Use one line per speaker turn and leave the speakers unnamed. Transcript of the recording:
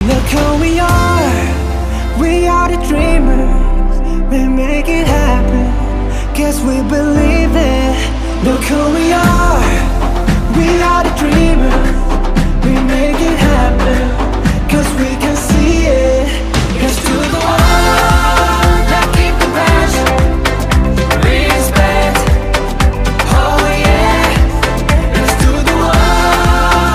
Look who we are the dreamers. We make it happen, guess we believe it. Look who we are the dreamers.